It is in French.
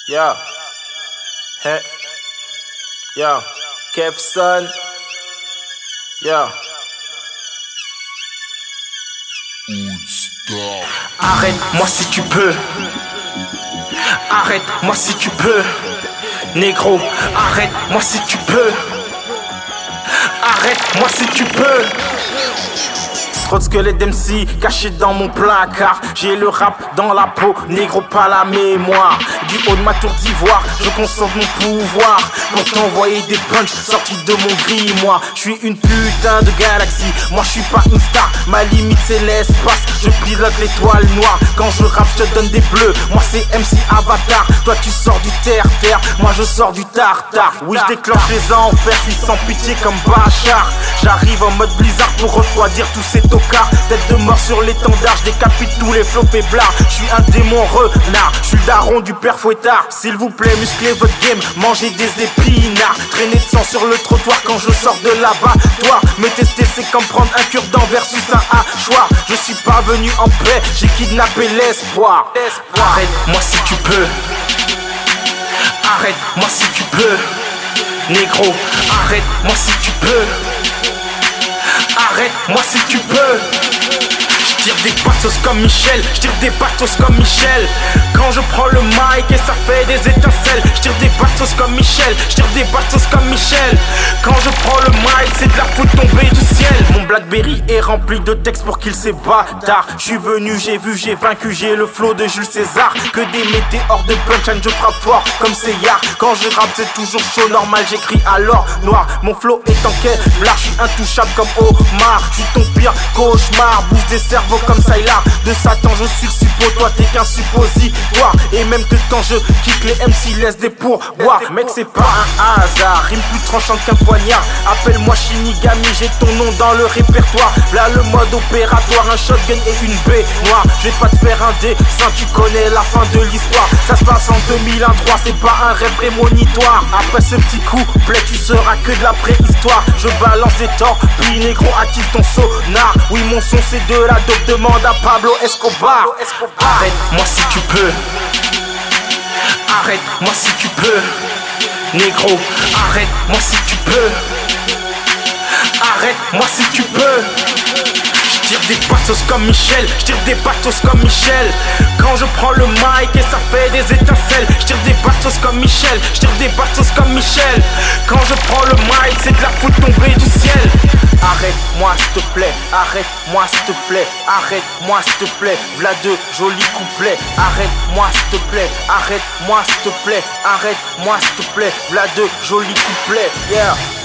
Yo, hey, yo, Kevson, yo. Arrête-moi si tu peux. Arrête-moi si tu peux. Négro, arrête-moi si tu peux. Arrête-moi si tu peux. Trop de squelettes d'MC cachés dans mon placard. J'ai le rap dans la peau, négro pas la mémoire. Du haut de ma tour d'ivoire, je concentre mon pouvoir pour t'envoyer des punchs sortis de mon grimoire. Je suis une putain de galaxie, moi je suis pas une star. Ma limite c'est l'espace, je pilote l'étoile noire. Quand je rappe je te donne des bleus, moi c'est MC Avatar. Toi tu sors du terre-terre, moi je sors du tartare. Oui je déclenche les enfers, je suis sans pitié comme Bachar. J'arrive en mode blizzard pour refroidir tous ces tocards. Tête de mort sur l'étendard, je décapite tous les flots faiblards. Je suis un démon renard, je suis le daron du père fouettard. S'il vous plaît musclez votre game, mangez des épinards. Traîner de sang sur le trottoir quand je sors de l'abattoir. Me tester c'est comme prendre un cure-dent versus un hachoir. Je suis pas venu en paix, j'ai kidnappé l'espoir. Arrête-moi si tu peux. Arrête-moi si tu peux. Négro, arrête-moi si tu peux. Arrête-moi si tu peux. Je tire des bastos comme Michel, je tire des bastos comme Michel. Quand je prends le mic et ça fait des étincelles. Je tire des bastos comme Michel, je tire des bastos comme Michel. Quand je prends le mic c'est de la foudre tombée du ciel. Mon Blackberry est rempli de textes pour qu'il s'ébatard. Je suis venu, j'ai vu, j'ai vaincu, j'ai le flow de Jules César. Que des météores de punchline, je frappe fort comme Seyard. Quand je rappe c'est toujours chaud, normal j'écris alors noir. Mon flow est en Kevlar, je suis intouchable comme Omar. Je suis ton pire cauchemar, bouffe des cerveaux comme Sylar. De Satan je suis le suppôt, toi t'es qu'un suppositoire. Et même que quand je kick les MC laisse des pourboires. Mec c'est pas un hasard, rime plus tranchant qu'un poignard. Appelle-moi Shinigami, j'ai ton nom dans le répertoire. Là le mode opératoire, un shotgun et une baignoire. Je vais pas te faire un dessin, tu connais la fin de l'histoire. Ça se passe en 2003, c'est pas un rêve prémonitoire. Après ce petit couplet, tu seras que de la préhistoire. Je balance des torpilles, négro active ton sonar. Oui mon son c'est de la dope, demande à Pablo Escobar. Arrête-moi si tu peux. Arrête-moi si tu peux. Négro, arrête-moi si tu peux. Arrête-moi si tu peux. Je tire des bastos comme Michel, je tire des bastos comme Michel. Quand je prends le mic et ça fait des étincelles. Je tire des bastos comme Michel, je tire des bastos comme Michel. Quand je prends le mic c'est de la foudre tombée du ciel. Arrête-moi s'il te plaît, arrête-moi s'il te plaît, arrête-moi s'il te plaît, v'là deux jolis couplets. Arrête-moi s'il te plaît, arrête-moi s'il te plaît, arrête-moi s'il te plaît, v'là deux jolis couplets. Yeah.